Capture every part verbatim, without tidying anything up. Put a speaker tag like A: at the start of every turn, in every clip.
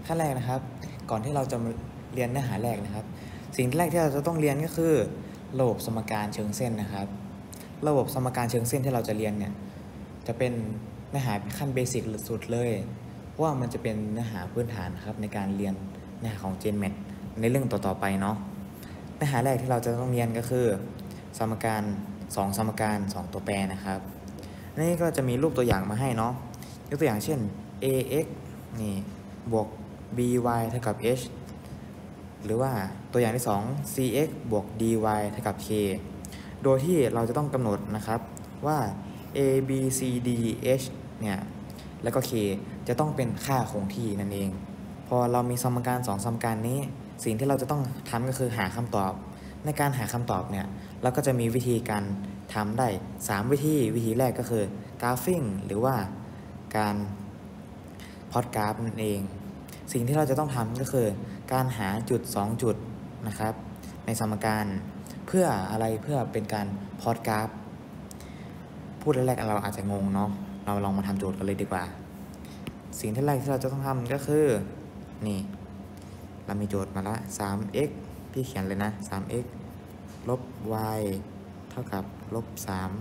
A: ขั้นแรกนะครับก่อนที่เราจะเรียนเนื้อหาแรกนะครับสิ่งแรกที่เราจะต้องเรียนก็คือระบบสมการเชิงเส้นนะครับระบบสมการเชิงเส้นที่เราจะเรียนเนี่ยจะเป็นเนื้อหาขั้นเบสิกสุดเลยว่ามันจะเป็นเนื้อหาพื้นฐานครับในการเรียนเนื้อหาของ จี อี เอ็ม เอ ที ในเรื่องต่อๆไปเนาะเนื้อหาแรกที่เราจะต้องเรียนก็คือสมการสองสมการสองตัวแปรนะครับนี่ก็จะมีรูปตัวอย่างมาให้เนาะยกตัวอย่างเช่น ax นี่บวก by เท่ากับ h หรือว่าตัวอย่างที่สอง cx บวก dy เท่ากับ k โดยที่เราจะต้องกำหนดนะครับว่า a b c d h เนี่ยแล้วก็ k จะต้องเป็นค่าคงที่นั่นเองพอเรามีสมการสองสมการนี้สิ่งที่เราจะต้องทำก็คือหาคำตอบในการหาคำตอบเนี่ยเราก็จะมีวิธีการทำได้สามวิธีวิธีแรกก็คือกราฟิ้งหรือว่าการพล็อตกราฟนั่นเองสิ่งที่เราจะต้องทำก็คือการหาจุดสองจุดนะครับในสมการเพื่ออะไรเพื่อเป็นการพล็อตกราฟพูดแรกๆเราอาจจะงงเนาะเราลองมาทำโจทย์กันเลยดีกว่าสิ่งที่แรกที่เราจะต้องทำก็คือนี่เรามีโจทย์มาละ สาม x พี่เขียนเลยนะ สาม x ลบ y เท่ากับลบสาม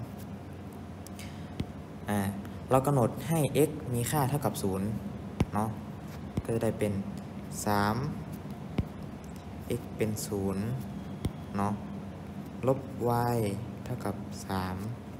A: อ่าเรากำหนดให้ x มีค่าเท่ากับศูนย์เนาะก็จะได้เป็น สาม x เป็นศูนย์เนาะลบ y เท่ากับสาม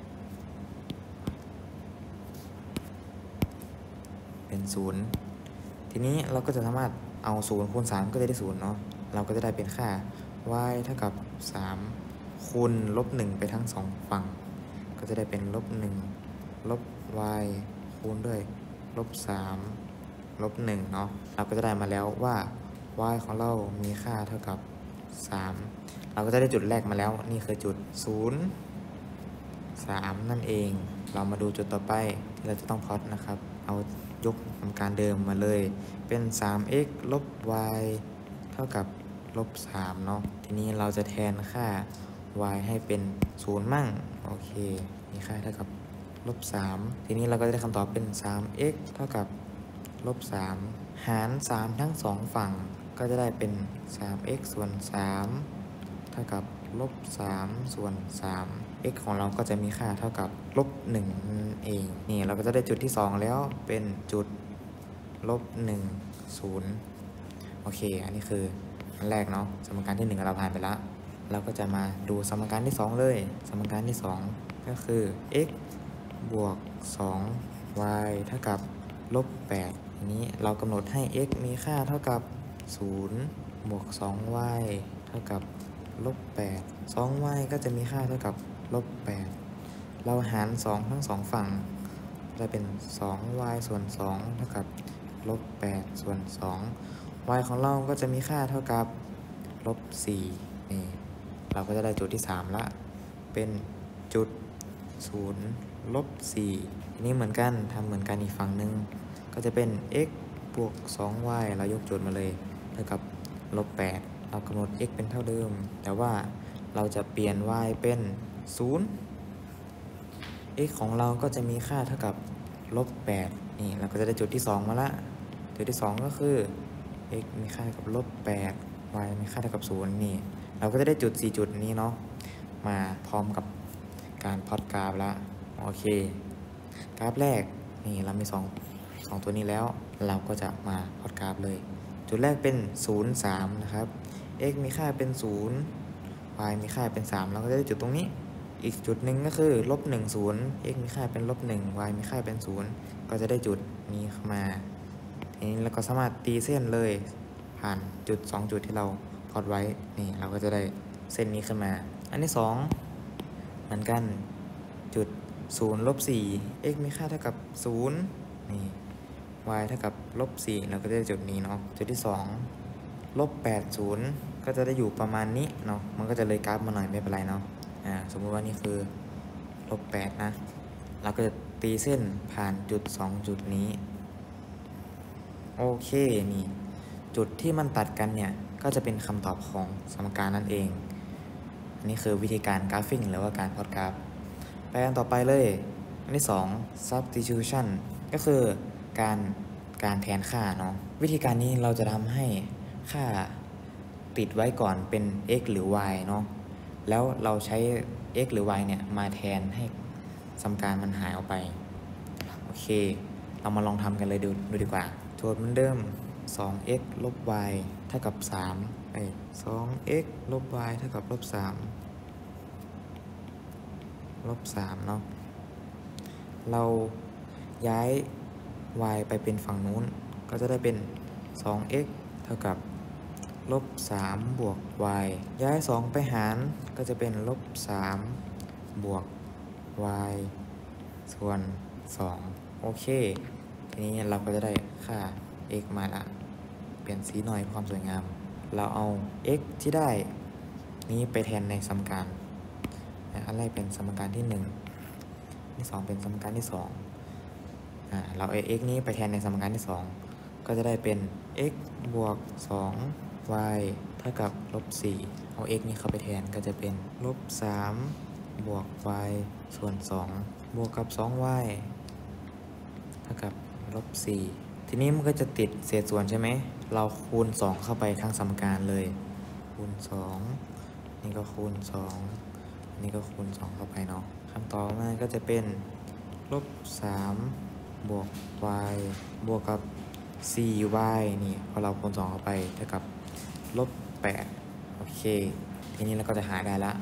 A: เป็นศูนย์ทีนี้เราก็จะสามารถเอาศูนย์คูณสามก็จะได้ศูนย์เนาะเราก็จะได้เป็นค่า y เท่ากับสามคูณลบหนึ่งไปทั้งสองฝั่งก็จะได้เป็นลบหนึ่งลบ y คูณด้วยลบสามลบหนึ่งเนาะเราก็จะได้มาแล้วว่า y ของเรามีค่าเท่ากับสามเราก็จะได้จุดแรกมาแล้วนี่คือจุดศูนย์ สามนั่นเองเรามาดูจุดต่อไปที่เราจะต้องพล็อตนะครับเอายกทำการเดิมมาเลยเป็น สาม x ลบ y เท่ากับลบสามเนาะทีนี้เราจะแทนค่า y ให้เป็นศูนย์มั่งโอเคมีค่าเท่ากับลบสามทีนี้เราก็จะได้คำตอบเป็น สาม x เท่ากับลบสามหารสามทั้งสองฝั่งก็จะได้เป็น สาม x ส่วนสามเท่ากับลบสามส่วนสาม x ของเราก็จะมีค่าเท่ากับลบหนึ่งเองนี่เราก็จะได้จุดที่สองแล้วเป็นจุดลบหนึ่งศูนย์โอเคอันนี้คืออันแรกเนาะสมการที่หนึ่งเราผ่านไปแล้วเราก็จะมาดูสมการที่สองเลยสมการที่สองก็คือ x บวกสอง y เท่ากับลบแปดทีนี้เรากำหนดให้ x มีค่าเท่ากับศูนย์บวกสอง y เท่ากับลบแปด สอง y ก็จะมีค่าเท่ากับลบแปดเราหารสองทั้งสองฝั่งจะเป็น สอง y ส่วนสองเท่ากับลบแปดส่วนสอง y ของเราก็จะมีค่าเท่ากับลบสี่นี่เราก็จะได้จุดที่สามละเป็นจุดศูนย์ลบสี่อันนี้เหมือนกันทำเหมือนกันอีกฝั่งหนึ่งก็จะเป็น x บวก สอง y เรายกโจทย์มาเลยเท่ากับลบแปดเรากำหนด x เป็นเท่าเดิมแต่ว่าเราจะเปลี่ยน y เป็นศูนย์ x ของเราก็จะมีค่าเท่ากับลบแปดนี่เราก็จะได้จุดที่สองมาละจุดที่สองก็คือ x มีค่าเท่ากับลบแปด y มีค่าเท่ากับศูนย์นี่เราก็จะได้จุดสี่จุดนี้เนาะมาพร้อมกับการพล็อตกราฟแล้วโอเคกราฟแรกนี่เรามีสองสองตัวนี้แล้วเราก็จะมาพล็อตกราฟเลยจุดแรกเป็นศูนย์ สามนะครับ x มีค่าเป็นศูนย์ y มีค่าเป็นสามเราก็จะได้จุดตรงนี้อีกจุดหนึ่งก็คือลบหนึ่ง ศูนย์ x มีค่าเป็นลบหนึ่ง y มีค่าเป็นศูนย์ก็จะได้จุดนี้เข้ามาทีนี้เราก็สามารถตีเส้นเลยผ่านจุดสองจุดที่เราพล็อตไว้นี่เราก็จะได้เส้นนี้ขึ้นมาอันที่สองเหมือนกันจุดศูนย์ลบสี่ x มีค่าเท่ากับศูนย์นี่ y เท่ากับลบสี่เราก็จะได้จุดนี้เนาะจุดที่สองลบแปดศูนย์ก็จะได้อยู่ประมาณนี้เนาะมันก็จะเลยกราฟมาหน่อยไม่เป็นไรเนาะอ่าสมมุติว่านี่คือลบแปดนะเราก็จะตีเส้นผ่านจุดสองจุดนี้โอเคนี่จุดที่มันตัดกันเนี่ยก็จะเป็นคำตอบของสมการนั่นเองอันนี้คือวิธีการกราฟิ้งหรือว่าการพล็อตกราฟไปกันต่อไปเลยอันที่สอง substitution ก็คือการการแทนค่าเนาะวิธีการนี้เราจะทำให้ค่าติดไว้ก่อนเป็น x หรือ y เนาะแล้วเราใช้ x หรือ y เนี่ยมาแทนให้สมการมันหายออกไปโอเคเรามาลองทำกันเลยดูดูดีกว่าโจทย์เหมือนเดิม สอง x ลบ y เท่ากับสามเอ้ย สอง x ลบ y เท่ากับลบสามลบสามเนาะเราย้าย y ไปเป็นฝั่งนู้นก็จะได้เป็น สอง x เท่ากับลบสามบวก y ย้ายสองไปหารก็จะเป็นลบสามบวก y ส่วนสองโอเคทีนี้เราก็จะได้ค่า x มาละเปลี่ยนสีหน่อยเพื่อความสวยงามเราเอา x ที่ได้นี้ไปแทนในสมการอันแรกเป็นสมการที่หนึ่งที่สองเป็นสมการที่สองอ่าเราเอา x นี้ไปแทนในสมการที่สองก็จะได้เป็น x บวกสอง y เท่ากับลบสี่เอา x นี้เข้าไปแทนก็จะเป็นลบสามบวก y ส่วนสองบวกกับ สอง y เท่ากับลบสี่ทีนี้มันก็จะติดเศษส่วนใช่ไหมเราคูณสองเข้าไปทั้งสมการเลยคูณสองนี่ก็คูณสองนี่ก็คูณสองเข้าไปเนาะคำตอบมาก็จะเป็นลบสามบวก y บวกกับ สี่ y นี่พอเราคูณสองเข้าไปเท่ากับลบแปดโอเคทีนี้เราก็จะหาได้ละ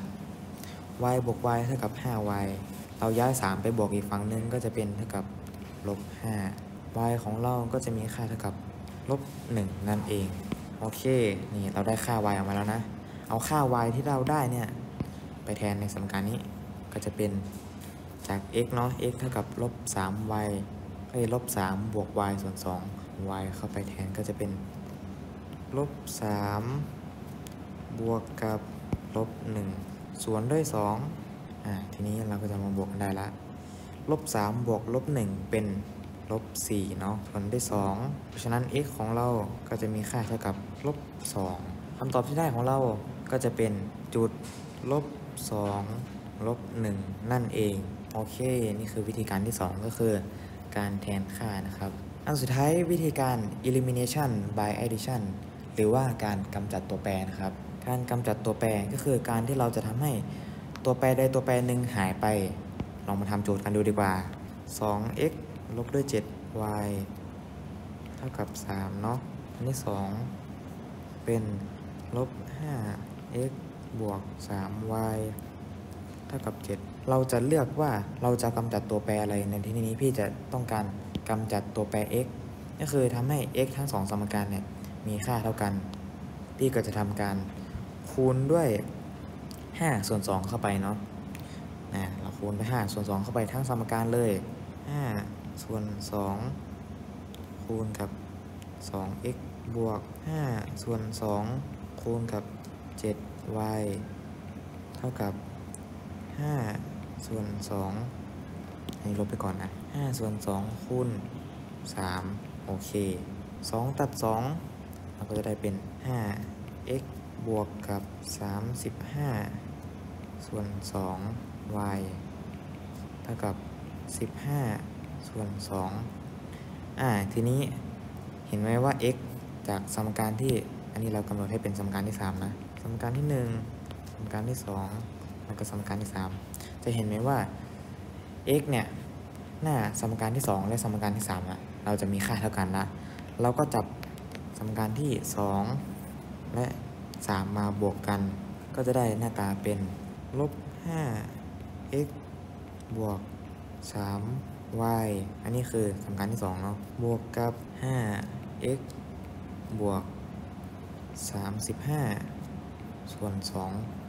A: y บวก y เท่ากับ ห้า y เราย้ายสามไปบวกอีกฝั่งนึงก็จะเป็นเท่ากับลบห้า y ของเราก็จะมีค่าเท่ากับลบหนึ่งนั่นเองโอเคนี่เราได้ค่า y ออกมาแล้วนะเอาค่า y ที่เราได้เนี่ยไปแทนในสมการนี้ก็จะเป็นจาก x เนาะ x เท่ากับลบ สาม y ก็จะลบสามบวก y ส่วนสอง y เข้าไปแทนก็จะเป็นลบสามบวกกับลบหนึ่งส่วนด้วยสองอ่าทีนี้เราก็จะมาบวกกันได้ละลบสามบวกลบหนึ่งเป็นลบสี่เนาะส่วนด้วยสองเพราะฉะนั้น x ของเราก็จะมีค่าเท่ากับลบสองคำตอบที่ได้ของเราก็จะเป็นจุดลบสองลบหนึ่งนั่นเองโอเคนี่คือวิธีการที่สองก็คือการแทนค่านะครับอันสุดท้ายวิธีการ elimination by addition หรือว่าการกำจัดตัวแปรนะครับการกำจัดตัวแปรก็คือการที่เราจะทำให้ตัวแปรใดตัวแปรหนึ่งหายไปลองมาทำโจทย์กันดูดีกว่า สอง x ลบด้วย เจ็ด y เท่ากับสามเนาะอันที่สองเป็นลบ ห้า x บวก สาม y เท่ากับเจ็ดเราจะเลือกว่าเราจะกำจัดตัวแปรอะไรในที่นี้พี่จะต้องการกำจัดตัวแปร x ก็คือทำให้ x ทั้งสองสมการเนี่ยมีค่าเท่ากันพี่ก็จะทำการคูณด้วยห้าส่วนสองเข้าไปเนาะนะเราคูณไปห้าส่วนสองเข้าไปทั้งสมการเลยห้าส่วนสองคูณกับ สอง x บวกห้าส่วนสองคูณกับ เจ็ด y เท่ากับห้าส่วนสองให้ลบไปก่อนนะห้าส่วนสองคูณสามโอเคสองตัดสองเราก็จะได้เป็น ห้า x บวกกับสามสิบห้าส่วนสอง y เท่ากับสิบห้าส่วนสองอ่าทีนี้เห็นไหมว่า x จากสมการที่อันนี้เรากำหนดให้เป็นสมการที่สามนะสมการที่หนึ่งสมการที่สองแล้วก็สมการที่สามจะเห็นไหมว่า x เนี่ยหน้าสมการที่สองและสมการที่สามอะเราจะมีค่าเท่ากันละเราก็จับสมการที่สองและสามมาบวกกันก็จะได้หน้าตาเป็นลบ ห้า x บวก สาม y อันนี้คือสมการที่สองเนาะบวกกับ ห้า x บวก สามสิบห้าส่วนสอง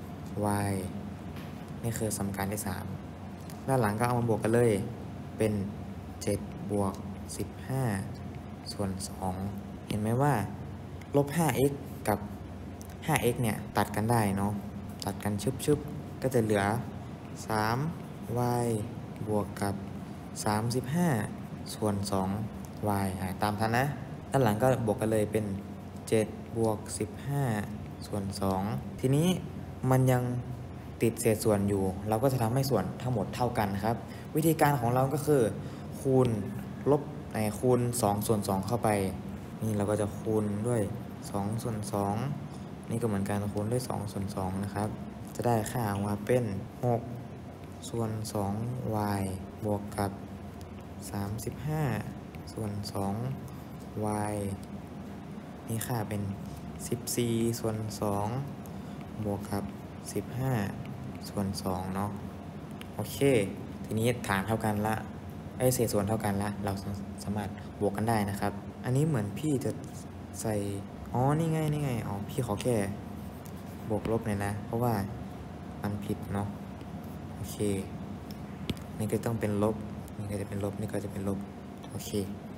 A: y นี่คือสมการที่สามด้านหลังก็เอามาบวกกันเลยเป็นเจ็ดบวกสิบห้าส่วนสองเห็นไหมว่าลบ ห้า x กับ ห้า x เนี่ยตัดกันได้เนาะตัดกันชุบๆก็จะเหลือ สาม y บวกกับสามสิบห้าส่วนสอง y ตามทันนะด้านหลังก็บวกกันเลยเป็นเจ็ดบวกสิบห้าส่วนสองทีนี้มันยังติดเศษส่วนอยู่เราก็จะทำให้ส่วนทั้งหมดเท่ากันครับวิธีการของเราก็คือคูณลบในคูณสองส่วนสองเข้าไปนี่เราก็จะคูณด้วยสองส่วนสองนี่ก็เหมือนกันคูณด้วยสองส่วนสองนะครับจะได้ค่าออกมาเป็นหกส่วนสอง y บวกกับสามสิบห้าส่วนสอง y นี่ค่าเป็นสิบสี่ส่วนสองบวกกับสิบห้าส่วนสองเนาะโอเคทีนี้ฐานเท่ากันละไอ้เศษส่วนเท่ากันละเราสามารถบวกกันได้นะครับอันนี้เหมือนพี่จะใส่อ๋อนี่ไงนี่ไงอ๋อพี่ขอแค่บวกลบเลยนะเพราะว่ามันผิดเนาะโอเคนี่ก็ต้องเป็นลบนี่ก็จะเป็นลบนี่ก็จะเป็นลบโอเค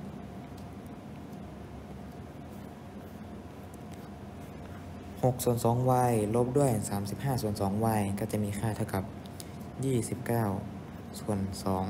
A: หกส่วนสอง y ลบด้วยสามสิบห้าส่วนสอง y ก็จะมีค่าเท่ากับยี่สิบเก้าส่วนสอง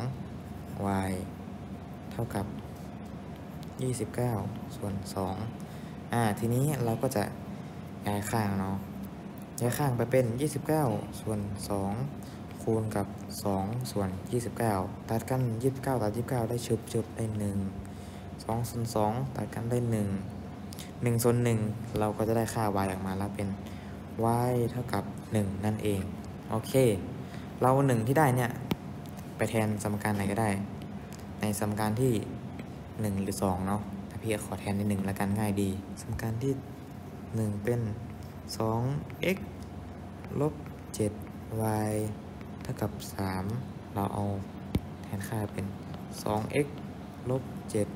A: y เท่ากับยี่สิบเก้าส่วนสองอ่าทีนี้เราก็จะย้ายข้างเนาะย้ายข้างไปเป็นยี่สิบเก้าส่วนสองคูณกับสองส่วนยี่สิบเก้าตัดกันยี่สิบเก้าตัดยี่สิบเก้าได้ชึบชึบได้หนึ่งสองส่วนสองตัดกันได้หนึ่งหนึ่งส่วนหนึ่งเราก็จะได้ค่า y ออกมาแล้วเป็น y เท่ากับหนึ่งนั่นเองโอเคเราหนึ่งที่ได้เนี่ยไปแทนสมการไหนก็ได้ในสมการที่หนึ่งหรือสองเนาะถ้าพี่ขอแทนในหนึ่งแล้วกันง่ายดีสมการที่หนึ่งเป็น สอง x ลบ เจ็ด y เท่ากับสามเราเอาแทนค่าเป็น สอง x ลบ เจ็ด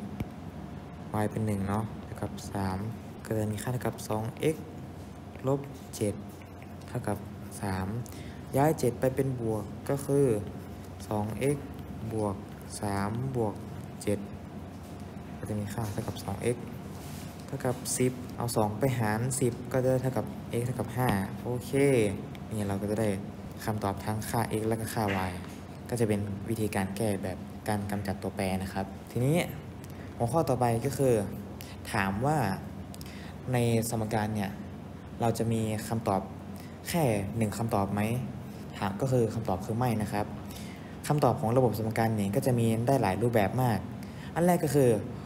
A: y เป็นหนึ่งเนาะเท่ากับสามก็จะมีค่าเท่ากับ สอง x ลบ เจ็ด เท่ากับสามย้ายเจ็ดไปเป็นบวกก็คือ สอง x บวกสามบวกเจ็ดก็จะมีค่าเท่ากับ สอง x เท่ากับสิบเอาสองไปหารสิบก็จะเท่ากับ x เท่ากับห้าโอเคนี่เราก็จะได้คำตอบทั้งค่า x และก็ค่า y ก็จะเป็นวิธีการแก้แบบการกำจัดตัวแปรนะครับทีนี้หัวข้อต่อไปก็คือถามว่าในสมการเนี่ยเราจะมีคำตอบแค่หนึ่งคำตอบไหมถามก็คือคำตอบคือไม่นะครับคำตอบของระบบสมการเนี่ยก็จะมีได้หลายรูปแบบมากอันแรกก็คือ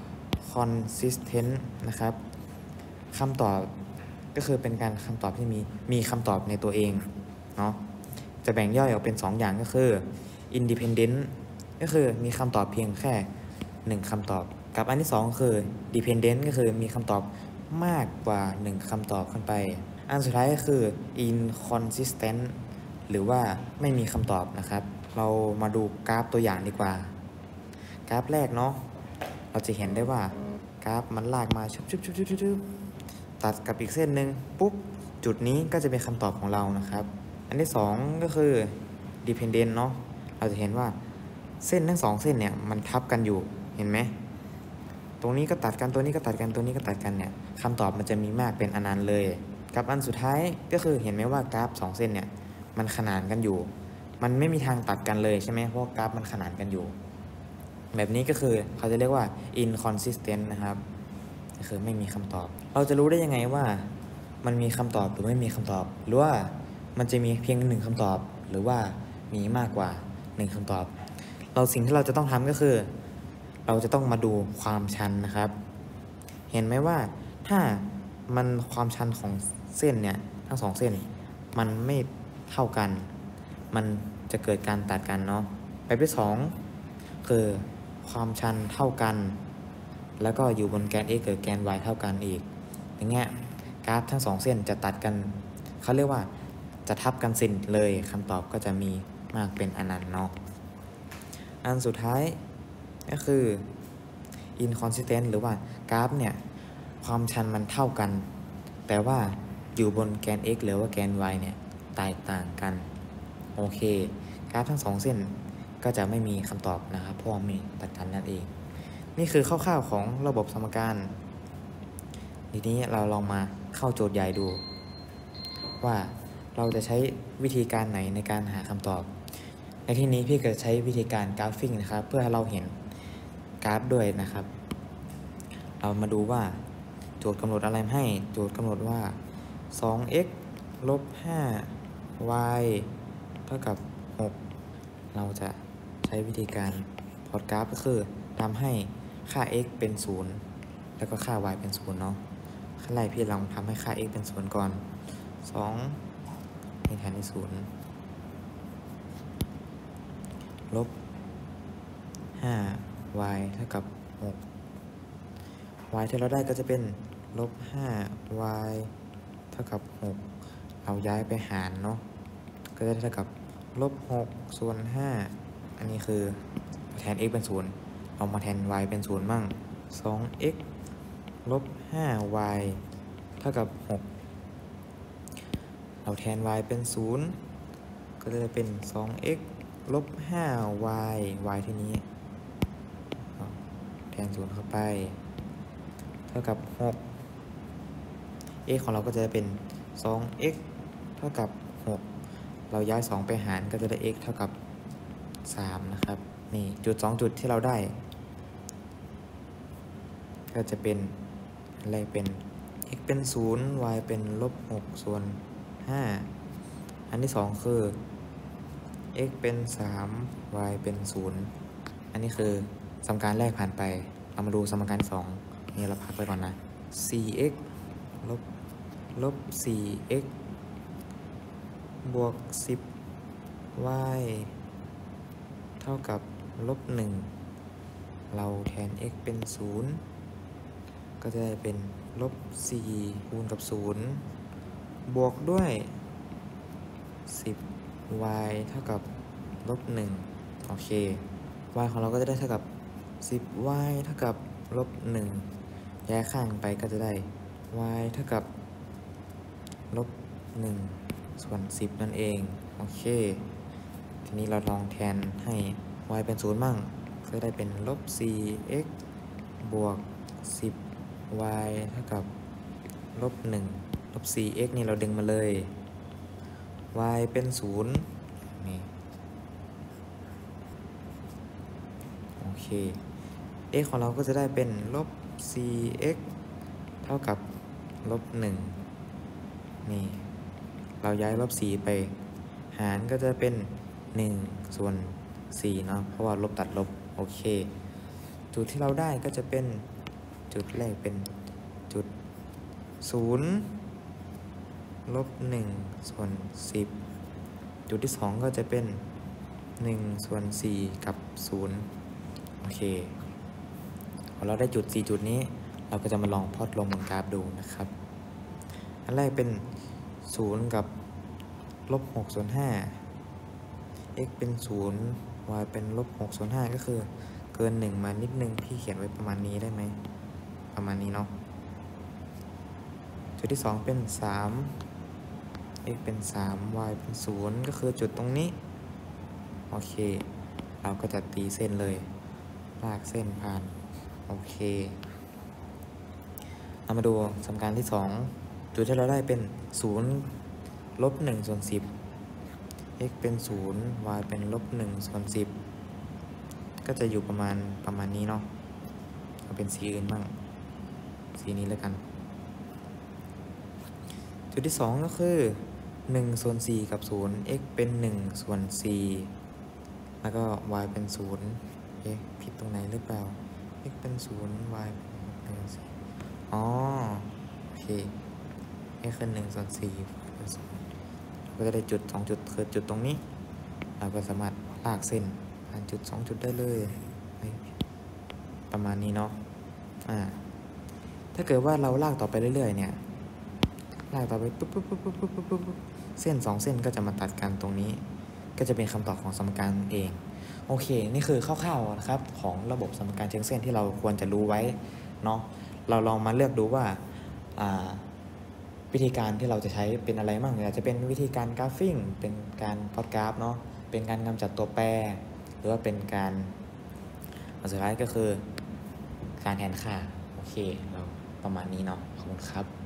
A: consistent นะครับคำตอบก็คือเป็นการคำตอบที่มีมีคำตอบในตัวเองเนาะจะแบ่งย่อยออกเป็นสองอย่างก็คือ independent ก็คือมีคำตอบเพียงแค่หนึ่งคำตอบกับอันที่สองคือ dependent ก็คือมีคำตอบมากกว่าหนึ่งคำตอบขึ้นไปอันสุดท้ายก็คือ inconsistent หรือว่าไม่มีคำตอบนะครับเรามาดูกราฟตัวอย่างดีกว่ากราฟแรกเนาะเราจะเห็นได้ว่ากราฟมันลากมาชุบชุบชุบชุบชุบตัดกับอีกเส้นหนึ่งปุ๊บจุดนี้ก็จะเป็นคำตอบของเรานะครับอันที่สองก็คือ dependent เนาะเราจะเห็นว่าเส้นทั้งสองเส้นเนี่ยมันทับกันอยู่เห็นไหมตรงนี้ก็ตัดกันตัวนี้ก็ตัดกันตัวนี้ก็ตัดกันเนี่ยคำตอบมันจะมีมากเป็นอนันต์เลยกับอันสุดท้ายก็คือเห็นไหมว่ากราฟสองเส้นเนี่ยมันขนานกันอยู่มันไม่มีทางตัดกันเลยใช่ไหมเพราะกราฟมันขนานกันอยู่แบบนี้ก็คือเขาจะเรียกว่า inconsistent นะครับก็คือไม่มีคำตอบเราจะรู้ได้ยังไงว่ามันมีคำตอบหรือไม่มีคำตอบหรือว่ามันจะมีเพียงหนึ่งคำตอบหรือว่ามีมากกว่าหนึ่งคำตอบเราสิ่งที่เราจะต้องทำก็คือเราจะต้องมาดูความชันนะครับเห็นไหมว่าถ้ามันความชันของเส้นเนี่ยทั้งสองเส้นมันไม่เท่ากันมันจะเกิดการตัดกันเนาะแบบที่สองคือความชันเท่ากันแล้วก็อยู่บนแกน x กับแกน y เท่ากันอีกอย่างเงี้ยกราฟทั้งสองเส้นจะตัดกันเขาเรียกว่าจะทับกันสิ้นเลยคำตอบก็จะมีมากเป็นอนันต์เนาะอันสุดท้ายก็คือ inconsistent หรือว่ากราฟเนี่ยความชันมันเท่ากันแต่ว่าอยู่บนแกน x หรือว่าแกน y เนี่ยแตกต่างกันโอเคกราฟทั้งสองเส้นก็จะไม่มีคำตอบนะครับเพราะมีตัดกันนั่นเองนี่คือคร่าวๆของระบบสมการทีนี้เราลองมาเข้าโจทย์ใหญ่ดูว่าเราจะใช้วิธีการไหนในการหาคำตอบในที่นี้พี่ก็ใช้วิธีการกราฟิกนะครับเพื่อให้เราเห็นกราฟด้วยนะครับเรามาดูว่าโจทย์กำหนดอะไรให้โจทย์กำหนดว่า สอง x ลบ ห้า y เท่ากับหกเราจะใช้วิธีการพอร์ตกราฟก็คือทำให้ค่า x เป็นศูนย์แล้วก็ค่า y เป็นศูนย์เนาะขั้นแรกพี่ลองทำให้ค่า x เป็นศูนย์ก่อนสองให้แทนที่ศูนย์ลบห้า y เท่ากับหก y ที่เราได้ก็จะเป็นลบห้า y เท่ากับหกเราย้ายไปหารเนาะก็จะเท่ากับลบหกส่วนห้าอันนี้คือแทน x เป็นศูนย์เอามาแทน y เป็นศูนย์มั่ง สอง x ลบห้า y เท่ากับหกเราแทน y เป็นศูนย์ก็จะเป็น สอง x ลบห้า y y ที่นี้แทนศูนย์เข้าไปเท่ากับหก x ของเราก็จะเป็น สอง x เท่ากับหกเราย้ายสองไปหารก็จะได้ x เท่ากับสามนะครับนี่จุดสองจุดที่เราได้ก็จะเป็นอะไรเป็น x เป็นศูนย์ y เป็นลบหกส่วนห้าอันที่สองคือ x เป็นสาม y เป็นศูนย์อันนี้คือสมการแรกผ่านไปเรามาดูสมการสองนี่เราพักไปก่อนนะ สี่ x ลบลบ สี่ x บวก สิบ y เท่ากับลบหนึ่งเราแทน x เป็นศูนย์ก็จะได้เป็นลบสี่คูณกับศูนย์บวกด้วย สิบ y เท่ากับลบหนึ่งโอเค y ของเราก็จะได้เท่ากับ สิบ y เท่ากับลบหนึ่งย้ายข้างไปก็จะได้ y เท่ากับลบหนึ่งส่วนสิบนั่นเองโอเคทีนี้เราลองแทนให้ y เป็นศูนย์มั่งก็ได้เป็นลบ สี่ x บวก สิบ y เท่ากับลบหนึ่งลบ สี่ x นี่เราดึงมาเลย y เป็นศูนย์นี่โอเค x ของเราก็จะได้เป็นลบ สี่ x เท่ากับลบหนึ่งนี่เราย้ายลบสี่ไปหารก็จะเป็นหนึ่งส่วนสี่เนาะเพราะว่าลบตัดลบโอเคจุดที่เราได้ก็จะเป็นจุดแรกเป็นจุดศูนย์ลบหนึ่งส่วนสิบจุดที่สองก็จะเป็นหนึ่งส่วนสี่กับศูนย์โอเคพอเราได้จุดสี่จุดนี้เราก็จะมาลองพลอตลงบนกราฟดูนะครับอันแรกเป็นศูนย์กับลบหกส่วนห้า x เป็นศูนย์ y เป็นลบหกส่วนห้าก็คือเกินหนึ่งมานิดนึงพี่เขียนไว้ประมาณนี้ได้ไหมประมาณนี้เนาะจุดที่สองเป็นสาม x เป็นสาม y เป็นศูนย์ก็คือจุดตรงนี้โอเคเราก็จะตีเส้นเลยลากเส้นผ่านโอเคเรามาดูสมการที่สองจุดที่เราได้เป็นศูนย์ลบหนึ่งส่วนสิบ x เป็นศูนย์ y เป็นลบหนึ่งส่วนสิบก็จะอยู่ประมาณประมาณนี้เนาะเอาเป็นสีอื่นบ้างสีนี้แล้วกันจุดที่สองก็คือหนึ่งส่วนสี่กับศูนย์ x เป็นหนึ่งส่วนสี่แล้วก็ y เป็นศูนย์เอ๊ะผิดตรงไหนหรือเปล่า x เป็นศูนย์ y เป็นหนึ่งสี่อ๋อโอเค x คือหนึ่งส่วนสี่เป็นศูนย์ก็จะได้จุดสองจุดคือจุดตรงนี้เราก็สามารถลากเส้นผ่านจุดสองจุดได้เลยประมาณนี้เนาะอ่าถ้าเกิดว่าเราลากต่อไปเรื่อยๆเนี่ยลากต่อไปปุ๊บปุ๊บปุ๊บปุ๊บปุ๊บปุ๊บปุ๊บเส้นสองเส้นก็จะมาตัดกันตรงนี้ก็จะเป็นคำตอบของสมการเองโอเคนี่คือคร่าวๆนะครับของระบบสมการเชิงเส้นที่เราควรจะรู้ไว้เนาะเราลองมาเลือกดูว่าอ่าวิธีการที่เราจะใช้เป็นอะไรบ้างอาจจะเป็นวิธีการกราฟฟิ้งเป็นการพล็อตกราฟเนาะเป็นการกำจัดตัวแปรหรือว่าเป็นการสุดท้ายก็คือการแทนค่าโอเคเราประมาณนี้เนาะขอบคุณครับ